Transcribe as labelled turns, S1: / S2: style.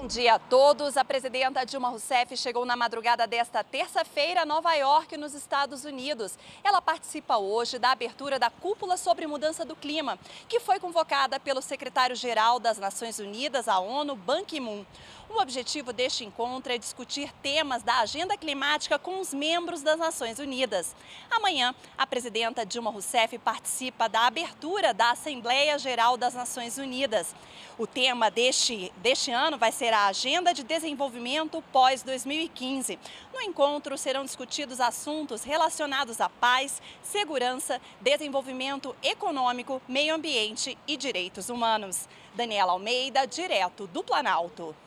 S1: Bom dia a todos. A presidenta Dilma Rousseff chegou na madrugada desta terça-feira a Nova York, nos Estados Unidos. Ela participa hoje da abertura da Cúpula sobre Mudança do Clima, que foi convocada pelo secretário-geral das Nações Unidas, a ONU, Ban Ki-moon. O objetivo deste encontro é discutir temas da agenda climática com os membros das Nações Unidas. Amanhã, a presidenta Dilma Rousseff participa da abertura da Assembleia Geral das Nações Unidas. O tema deste ano vai ser a Agenda de Desenvolvimento pós-2015. No encontro serão discutidos assuntos relacionados à paz, segurança, desenvolvimento econômico, meio ambiente e direitos humanos. Daniela Almeida, direto do Planalto.